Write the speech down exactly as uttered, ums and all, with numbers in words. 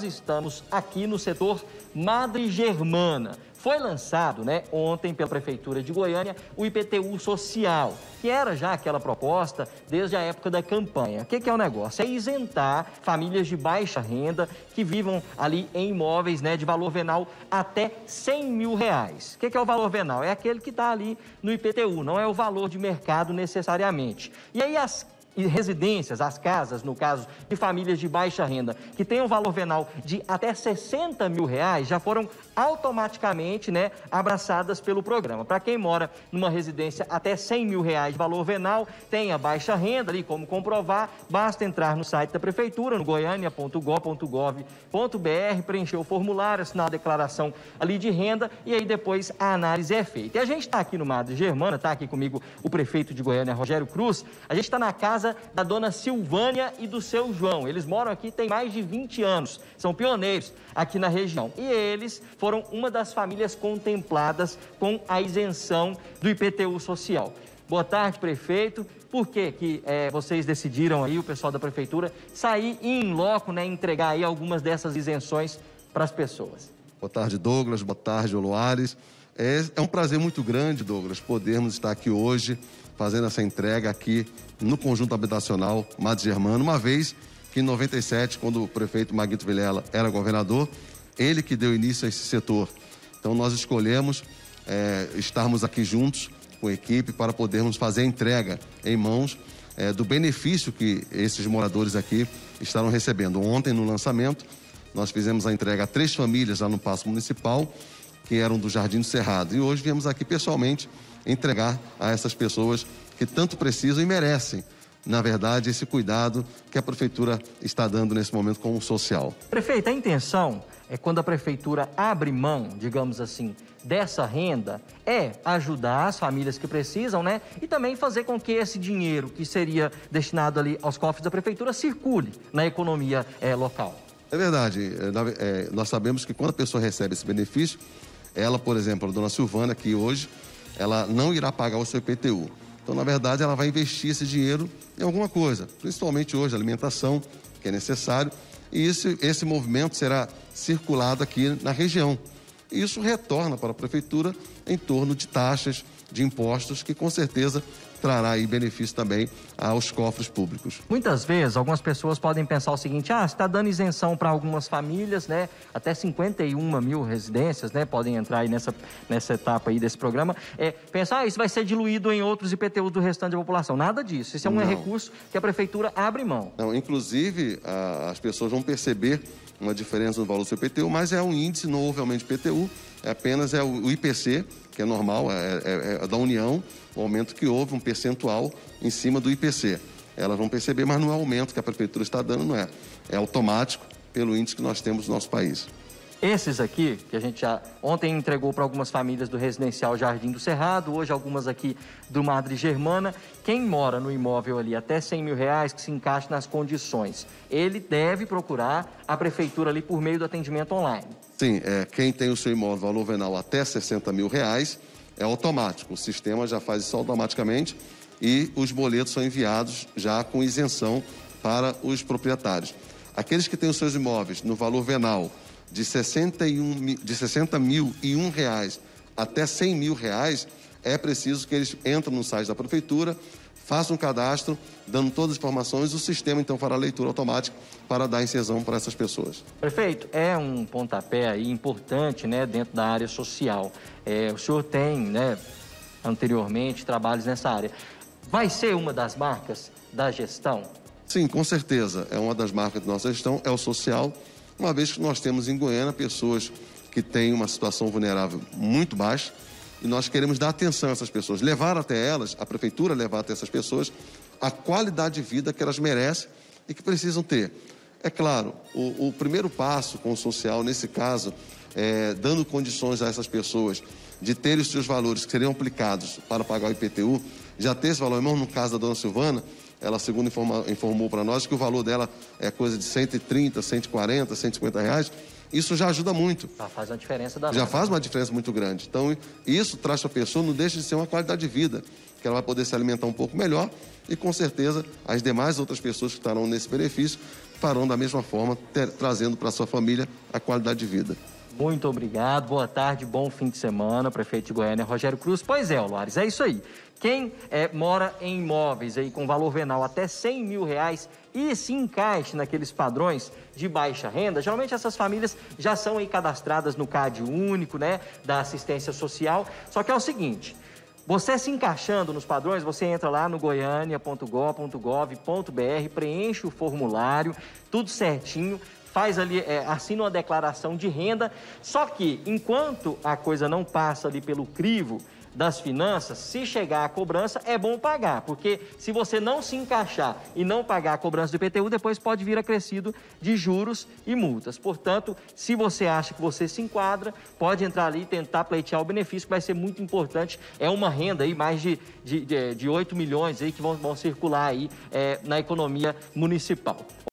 estamos aqui no setor Madre Germana. Foi lançado, né, ontem pela Prefeitura de Goiânia o I P T U social, que era já aquela proposta desde a época da campanha. O que, que é o negócio? É isentar famílias de baixa renda que vivam ali em imóveis, né, de valor venal até cem mil reais. O que, que é o valor venal? É aquele que está ali no I P T U, não é o valor de mercado necessariamente. E aí as E residências, as casas, no caso de famílias de baixa renda, que tenham valor venal de até sessenta mil reais, já foram automaticamente, né, abraçadas pelo programa. Para quem mora numa residência até cem mil reais de valor venal, tem a baixa renda ali, como comprovar, basta entrar no site da Prefeitura, no goiânia ponto gov ponto gov ponto br, preencher o formulário, assinar a declaração ali de renda e aí depois a análise é feita. E a gente está aqui no Madre Germana, está aqui comigo o prefeito de Goiânia, Rogério Cruz, a gente está na casa da dona Silvânia e do seu João. Eles moram aqui tem mais de vinte anos, são pioneiros aqui na região. E eles foram uma das famílias contempladas com a isenção do I P T U social. Boa tarde, prefeito. Por que que é, vocês decidiram aí, o pessoal da prefeitura, sair em loco, né, entregar aí algumas dessas isenções para as pessoas? Boa tarde, Douglas. Boa tarde, Oloares. É, é um prazer muito grande, Douglas, podermos estar aqui hoje fazendo essa entrega aqui no conjunto habitacional Madre Germana, uma vez que em noventa e sete, quando o prefeito Maguito Vilela era governador, ele que deu início a esse setor. Então nós escolhemos é, estarmos aqui juntos com a equipe para podermos fazer a entrega em mãos é, do benefício que esses moradores aqui estarão recebendo. Ontem, no lançamento, nós fizemos a entrega a três famílias lá no Paço Municipal, que eram do Jardim do Cerrado. E hoje viemos aqui pessoalmente entregar a essas pessoas que tanto precisam e merecem, na verdade, esse cuidado que a Prefeitura está dando nesse momento com o social. Prefeito, a intenção é quando a Prefeitura abre mão, digamos assim, dessa renda, é ajudar as famílias que precisam, né? E também fazer com que esse dinheiro que seria destinado ali aos cofres da Prefeitura circule na economia é, local. É verdade. É, nós sabemos que quando a pessoa recebe esse benefício, ela, por exemplo, a dona Silvana, que hoje ela não irá pagar o seu I P T U. Então, na verdade, ela vai investir esse dinheiro em alguma coisa, principalmente hoje, alimentação, que é necessário, e esse, esse movimento será circulado aqui na região. E isso retorna para a Prefeitura em torno de taxas, de impostos, que com certeza trará aí benefício também aos cofres públicos. Muitas vezes, algumas pessoas podem pensar o seguinte: ah, está dando isenção para algumas famílias, né? Até cinquenta e uma mil residências, né? Podem entrar aí nessa, nessa etapa aí desse programa. É, pensar, ah, isso vai ser diluído em outros I P T Us do restante da população. Nada disso. Isso é um Não. recurso que a Prefeitura abre mão. Não, inclusive, a, as pessoas vão perceber uma diferença no valor do seu I P T U, mas é um índice, não houve aumento de I P T U, é apenas é o, o I P C, que é normal, é, é, é da União, o aumento que houve, um percentual em cima do I P C. Elas vão perceber, mas não é aumento que a Prefeitura está dando, não é. É automático pelo índice que nós temos no nosso país. Esses aqui, que a gente já ontem entregou para algumas famílias do residencial Jardim do Cerrado, hoje algumas aqui do Madre Germana, quem mora no imóvel ali até cem mil reais, que se encaixe nas condições, ele deve procurar a Prefeitura ali por meio do atendimento online. Sim, é, quem tem o seu imóvel valor venal até sessenta mil reais, é automático, o sistema já faz isso automaticamente e os boletos são enviados já com isenção para os proprietários. Aqueles que têm os seus imóveis no valor venal de sessenta e um, de sessenta mil e um reais até cem mil reais, é preciso que eles entrem no site da Prefeitura, façam um cadastro, dando todas as informações, o sistema então fará a leitura automática para dar inserção para essas pessoas. Prefeito, é um pontapé aí importante, né, dentro da área social. É, o senhor tem, né, anteriormente, trabalhos nessa área. Vai ser uma das marcas da gestão? Sim, com certeza. É uma das marcas da nossa gestão, é o social, uma vez que nós temos em Goiânia pessoas que têm uma situação vulnerável muito baixa, e nós queremos dar atenção a essas pessoas, levar até elas, a Prefeitura levar até essas pessoas a qualidade de vida que elas merecem e que precisam ter. É claro, o, o primeiro passo com o social, nesse caso, é, dando condições a essas pessoas de terem os seus valores que seriam aplicados para pagar o I P T U, já ter esse valor, irmão, no caso da dona Silvana, ela, segundo informa, informou para nós, que o valor dela é coisa de cento e trinta, cento e quarenta, cento e cinquenta reais. Isso já ajuda muito. Já faz uma diferença da Já nova. faz uma diferença muito grande. Então, isso traz para a pessoa, não deixa de ser uma qualidade de vida, que ela vai poder se alimentar um pouco melhor e, com certeza, as demais outras pessoas que estarão nesse benefício farão da mesma forma, ter, trazendo para a sua família a qualidade de vida. Muito obrigado, boa tarde, bom fim de semana, prefeito de Goiânia, Rogério Cruz. Pois é, Luares, é isso aí. Quem é, mora em imóveis aí com valor venal até cem mil reais e se encaixe naqueles padrões de baixa renda, geralmente essas famílias já são aí cadastradas no CAD único, né, da assistência social. Só que é o seguinte, você se encaixando nos padrões, você entra lá no goiânia ponto gov ponto gov ponto br, preenche o formulário, tudo certinho, faz ali, é, assina uma declaração de renda, só que enquanto a coisa não passa ali pelo crivo das finanças, se chegar a cobrança, é bom pagar, porque se você não se encaixar e não pagar a cobrança do I P T U, depois pode vir acrescido de juros e multas. Portanto, se você acha que você se enquadra, pode entrar ali e tentar pleitear o benefício, que vai ser muito importante. É uma renda aí, mais de, de, de, de oito milhões aí que vão, vão circular aí é, na economia municipal.